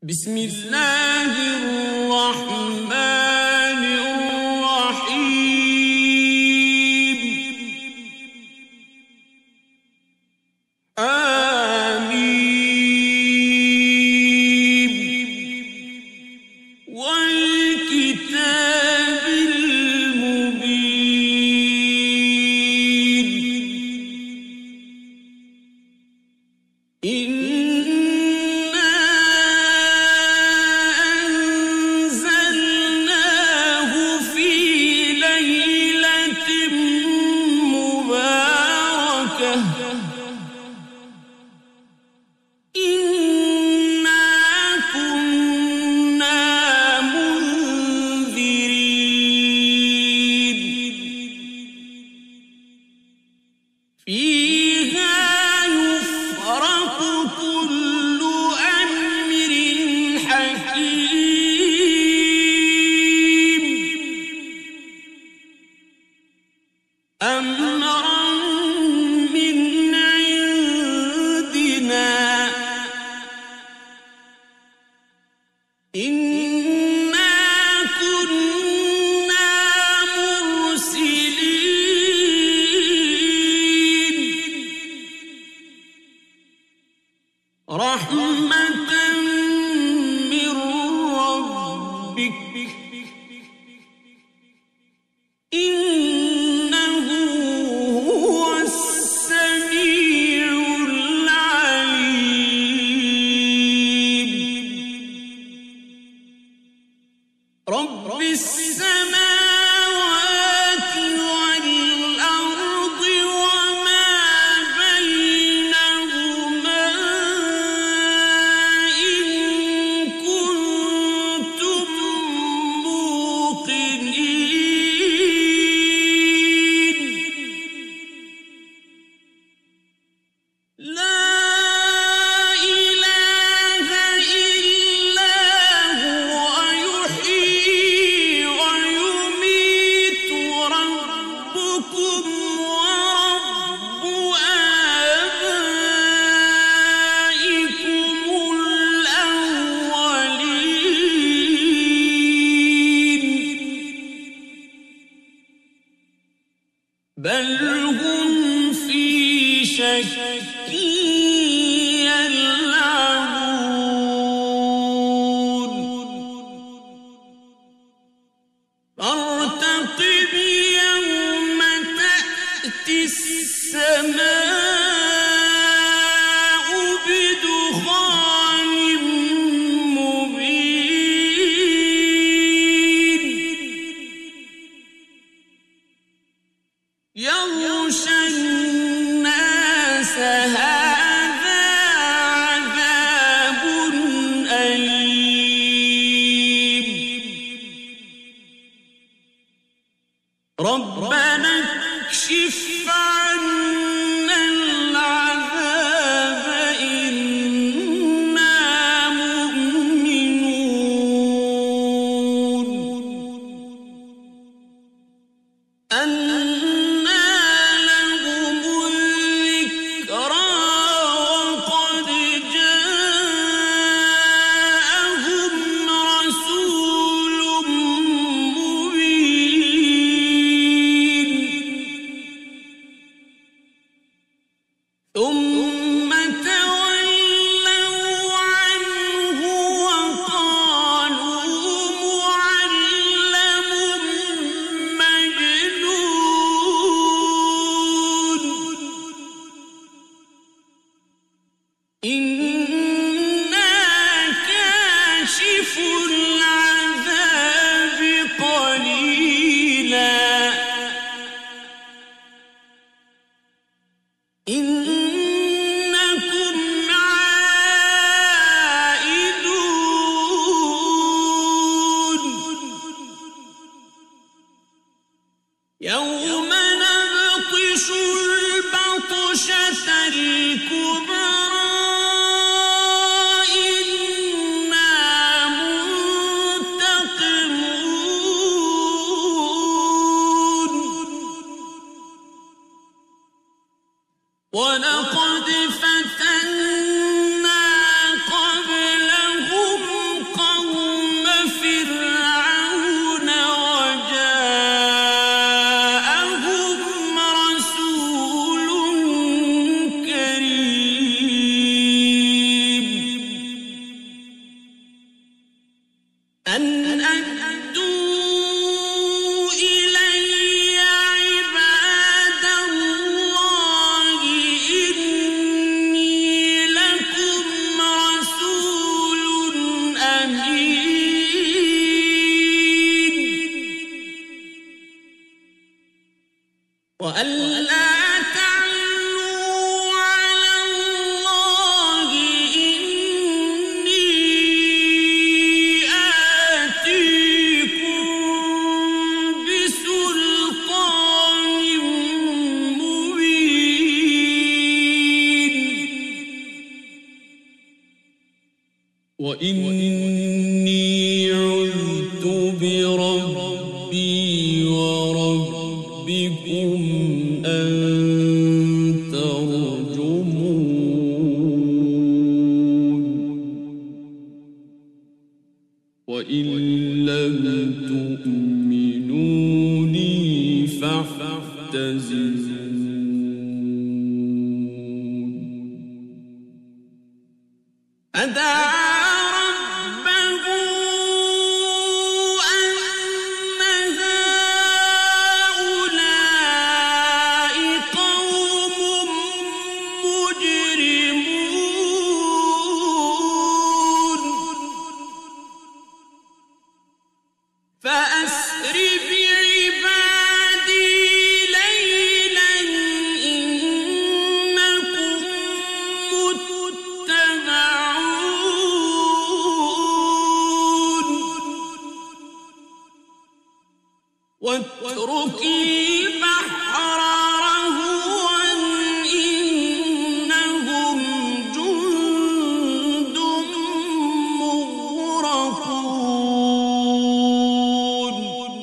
بسم الله الرحمن الرحيم آمين والكتاب المبين فيها يفرق كل أمر حكيم أمرا من عندنا إنا كنا مرسلين رحمة من ربك إنه هو السميع العليم رب السماوات والأرض وما بينهما إن كنتم موقنين لا إله إلا هو يحيي ويميت ربكم ورب آبائكم الأولين بل هم في شك يلعبون فارتقب يوم تأتي السماء بدخان مبين يغشى الناس هذا عذاب أليم ربنا اكشف عنا العذاب إنا مؤمنون أنى لهم الذكرى وقد جاءهم رسول مبين وإني عذت بربي وربكم أن ترجمون وإن لم تؤمنوا لي فاعتزلون واترك البحر رهوا إنهم جند مغرقون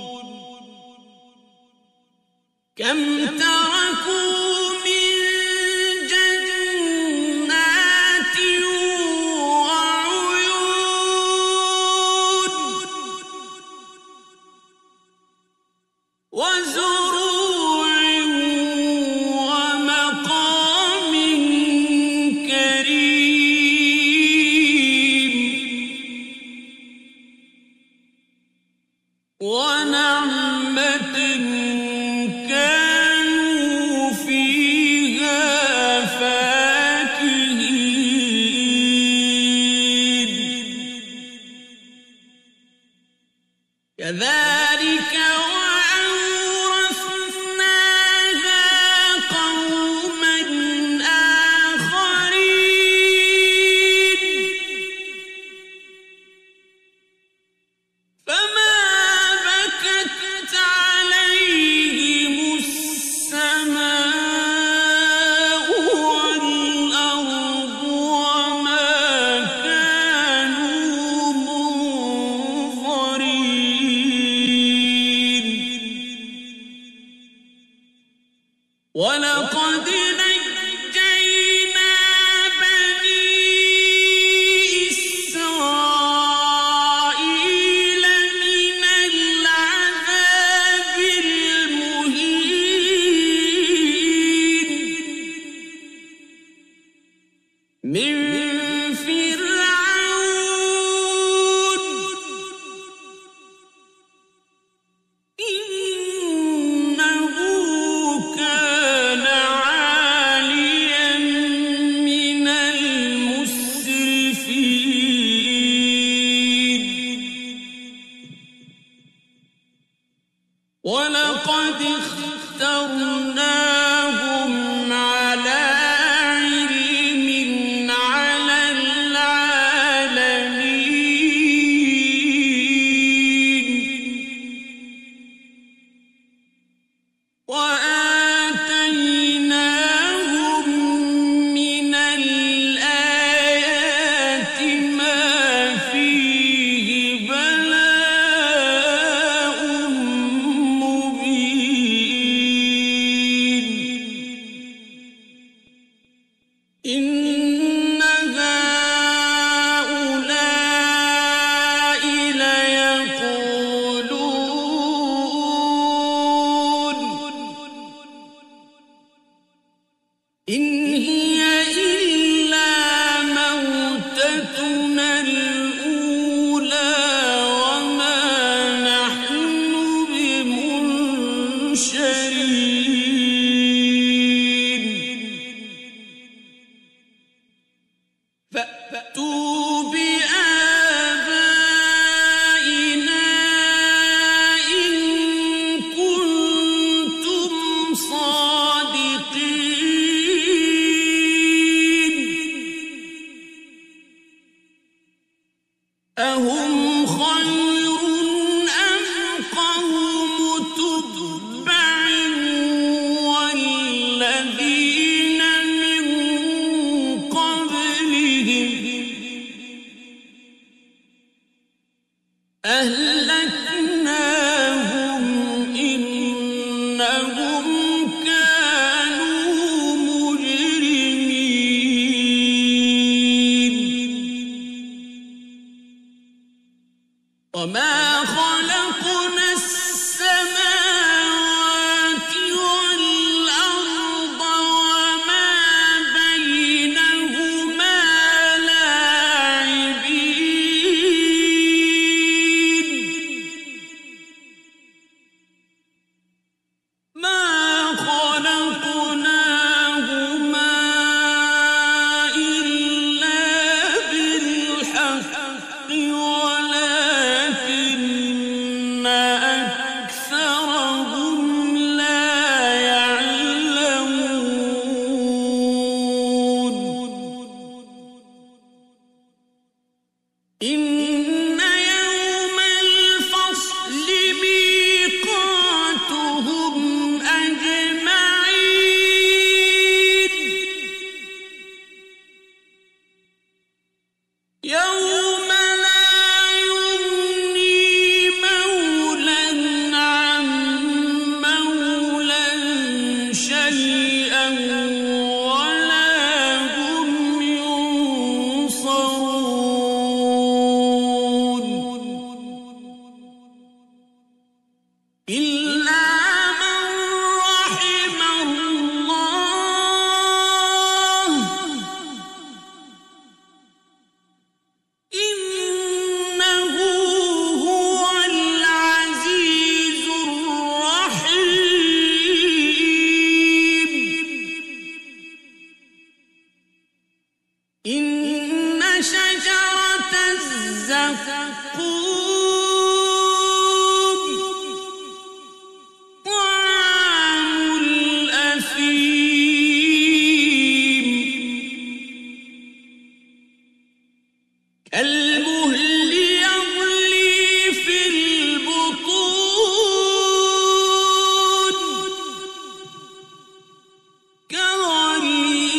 كم تركوا من جنات وعيون وزروع ومقام كريم ونعمة كانوا فيها فاكهين كذلك ولقد نجينا بني إسرائيل من العذاب المهين من فرعون إنه كان عاليا من المسرفين ولقد اخترناهم على علم على العالمين وآتيناهم من الآيات ما فيه بلاء مبين إن هؤلاء ليقولون إن هي إلا موتتنا الأولى وما نحن بمنشرين فأتوا بآبائنا إن كنتم صادقين أهم خير أم قوم تبع والذين من قبلهم وما خلقنا السماوات والأرض وما بينهما لاعبين ما خلقناهما إلا بالحق ولكن أكثرهم لا يعلمون إن يوم الفصل ميقاتهم أجمعين يوم لا يغني مولى عن مولى شيئا ولا هم ينصرون إلا من رحم الله إنه هو العزيز الرحيم إن شجرة الزقوم طعام الأثيم كالمهل يغلي في البطون كغلي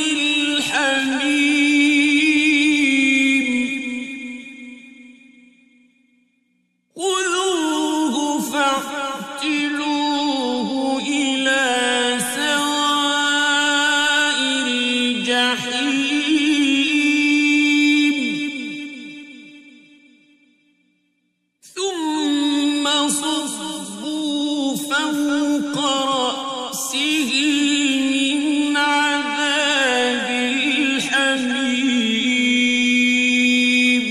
الحميم خذوه فاعتلوه إلى سواء الجحيم ثم صبوا فوق رأسه من عذاب الحميم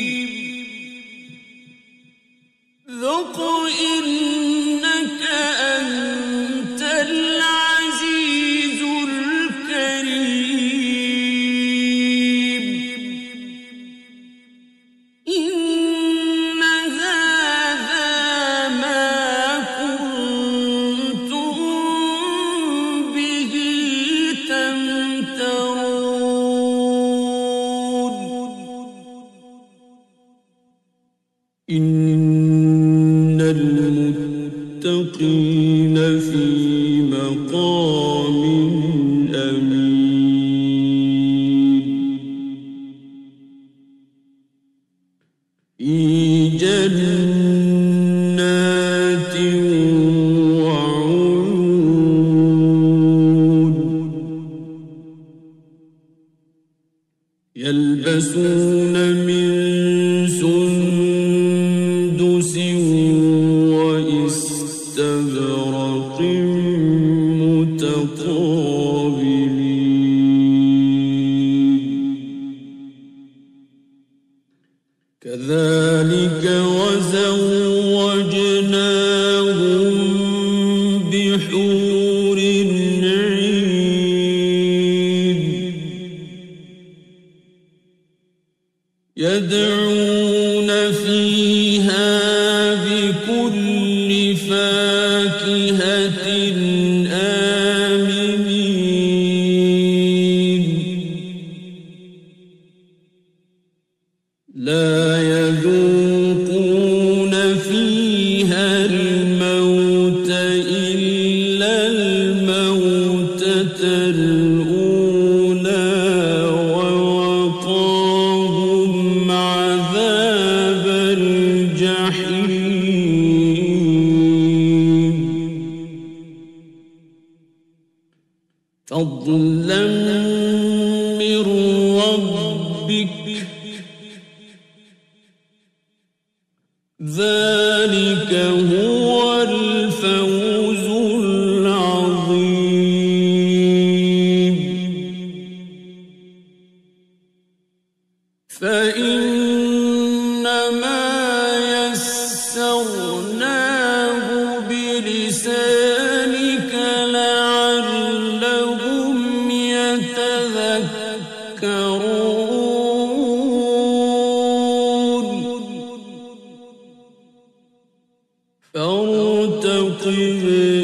ذق إنك أنت العزيز الكريم إن هذا ما كنتم به تمترون إن المتقين في مقام أمين في جنات وعيون يلبسون من سندس وإستبرق متقابلين كذلك وزوجناهم بحور عين يدعون فيها بكل فاكهة آمنين لا يذوقون فيها الموت إلا الموتة الأولى ووقاهم عذاب الجحيم فضلا من ربك ذلك هو الفوز العظيم فإنما يسرناه بلسانك لعلهم يتذكرون فارتقب